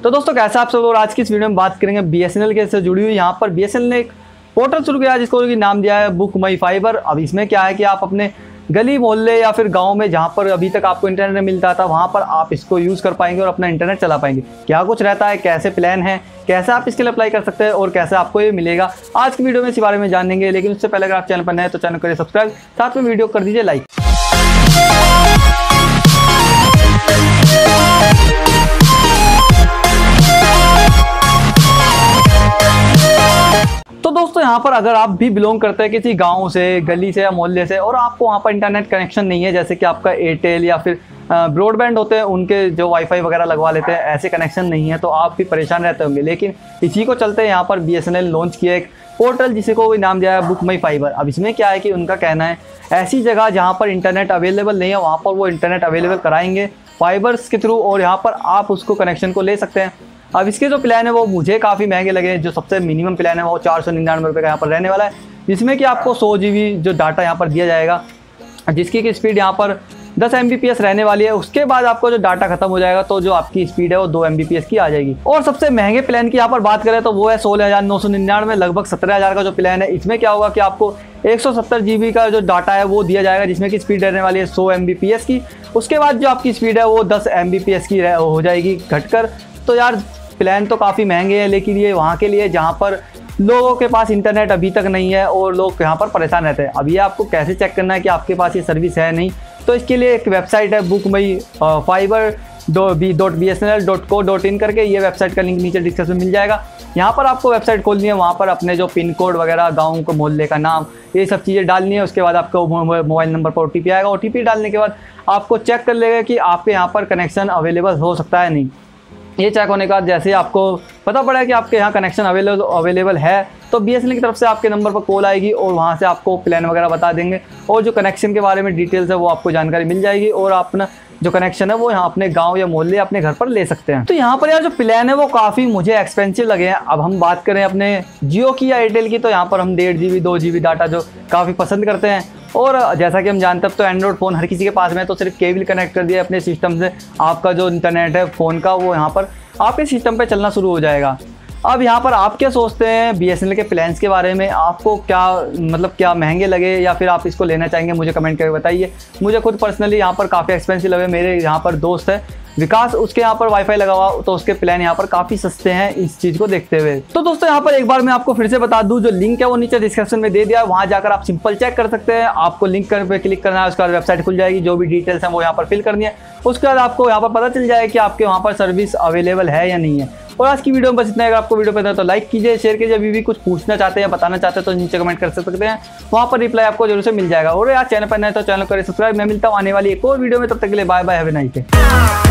तो दोस्तों कैसा आप सब लोग, आज की इस वीडियो में बात करेंगे बीएसएनएल के से जुड़ी हुई। यहाँ पर बीएसएनएल ने एक पोर्टल शुरू किया जिसको नाम दिया है बुक माई फाइबर। अब इसमें क्या है कि आप अपने गली मोहल्ले या फिर गांव में जहां पर अभी तक आपको इंटरनेट मिलता था वहां पर आप इसको यूज़ कर पाएंगे और अपना इंटरनेट चला पाएंगे। क्या कुछ रहता है, कैसे प्लान है, कैसे आप इसके लिए अप्लाई कर सकते हैं और कैसे आपको ये मिलेगा, आज की वीडियो में इसी बारे में जानेंगे। लेकिन उससे पहले अगर आप चैनल पर नए हैं तो चैनल करिए सब्सक्राइब, साथ में वीडियो कर दीजिए लाइक। तो दोस्तों यहाँ पर अगर आप भी बिलोंग करते हैं किसी गांव से, गली से या मोहल्ले से और आपको वहाँ पर इंटरनेट कनेक्शन नहीं है, जैसे कि आपका एयरटेल या फिर ब्रॉडबैंड होते हैं उनके जो वाईफाई वगैरह लगवा लेते हैं, ऐसे कनेक्शन नहीं है तो आप भी परेशान रहते होंगे। लेकिन इसी को चलते यहाँ पर बीएसएनएल लॉन्च किया एक पोर्टल जिसको नाम दिया है बुक माई फाइबर। अब इसमें क्या है कि उनका कहना है ऐसी जगह जहाँ पर इंटरनेट अवेलेबल नहीं है वहाँ पर वो इंटरनेट अवेलेबल कराएंगे फाइबर्स के थ्रू और यहाँ पर आप उसको कनेक्शन को ले सकते हैं। अब इसके जो प्लान है वो मुझे काफ़ी महंगे लगे। जो सबसे मिनिमम प्लान है वो 499 रुपये का यहाँ पर रहने वाला है, जिसमें कि आपको 100 GB जो डाटा यहाँ पर दिया जाएगा, जिसकी की स्पीड यहाँ पर 10 Mbps रहने वाली है। उसके बाद आपको जो डाटा खत्म हो जाएगा तो जो आपकी स्पीड है वो 2 Mbps की आ जाएगी। और सबसे महंगे प्लान की यहाँ पर बात करें तो वो है 16,999 लगभग 17,000 का जो प्लान है। इसमें क्या होगा कि आपको 170 GB का जो डाटा है वो दिया जाएगा, जिसमें की स्पीड रहने वाली है 100 Mbps की। उसके बाद जो आपकी स्पीड है वो 10 Mbps की हो जाएगी घटकर। तो यार प्लान तो काफ़ी महंगे हैं, लेकिन ये वहाँ के लिए जहाँ पर लोगों के पास इंटरनेट अभी तक नहीं है और लोग यहाँ पर परेशान रहते हैं। अब ये आपको कैसे चेक करना है कि आपके पास ये सर्विस है नहीं, तो इसके लिए एक वेबसाइट है बुक माई फाइबर .bsnl.co.in करके, ये वेबसाइट का लिंक नीचे डिस्क्रिप्शन में मिल जाएगा। यहाँ पर आपको वेबसाइट खोलनी है, वहाँ पर अपने जो पिन कोड वगैरह, गाँव को मोहल्ले का नाम, ये सब चीज़ें डालनी है। उसके बाद आपको मोबाइल नंबर पर OTP आएगा। OTP डालने के बाद आपको चेक कर लेगा कि आपके यहाँ पर कनेक्शन अवेलेबल हो सकता है नहीं। ये चेक होने के बाद जैसे आपको पता पड़ा है कि आपके यहाँ कनेक्शन अवेलेबल है तो बीएसएनएल की तरफ से आपके नंबर पर कॉल आएगी और वहाँ से आपको प्लान वगैरह बता देंगे और जो कनेक्शन के बारे में डिटेल्स है वो आपको जानकारी मिल जाएगी और अपना जो कनेक्शन है वो यहाँ अपने गांव या मोहल्ले अपने घर पर ले सकते हैं। तो यहाँ पर यार जो प्लान है वो काफ़ी मुझे एक्सपेंसिव लगे हैं। अब हम बात करें अपने जियो की या एयरटेल की, तो यहाँ पर हम 1.5 GB 2 GB डाटा जो काफ़ी पसंद करते हैं। और जैसा कि हम जानते हैं अब तो एंड्रॉइड फ़ोन हर किसी के पास में है, तो सिर्फ केबल कनेक्ट कर दिया अपने सिस्टम से, आपका जो इंटरनेट है फ़ोन का वो यहाँ पर आपके सिस्टम पे चलना शुरू हो जाएगा। अब यहाँ पर आप क्या सोचते हैं बीएसएनएल के प्लान्स के बारे में? आपको क्या महंगे लगे या फिर आप इसको लेना चाहेंगे? मुझे कमेंट करके बताइए। मुझे खुद पर्सनली यहाँ पर काफ़ी एक्सपेंसिव लगे। मेरे यहाँ पर दोस्त है विकास, उसके यहाँ पर वाईफाई लगा हुआ, तो उसके प्लान यहाँ पर काफ़ी सस्ते हैं इस चीज़ को देखते हुए। तो दोस्तों यहाँ पर एक बार मैं आपको फिर से बता दूं, जो लिंक है वो नीचे डिस्क्रिप्शन में दे दिया है, वहाँ जाकर आप सिंपल चेक कर सकते हैं। आपको लिंक पे क्लिक करना है, उसके बाद वेबसाइट खुल जाएगी, जो भी डिटेल्स हैं वो यहाँ पर फिल करनी है। उसके बाद आपको यहाँ पर पता चल जाए कि आपके वहाँ पर सर्विस अवेलेबल है या नहीं है। और आज की वीडियो में बस इतना है। अगर आपको वीडियो पसंद है तो लाइक कीजिए, शेयर कीजिए। अभी भी कुछ पूछना चाहते हैं या बताना चाहते हैं तो नीचे कमेंट कर सकते हैं, वहाँ पर रिप्लाई आपको जरूर से मिल जाएगा। और यार चैनल पर नए तो चैनल करें सब्सक्राइब। मैं मिलता हूँ आने वाली एक और वीडियो में, तब तक के लिए bye bye, have a nice day.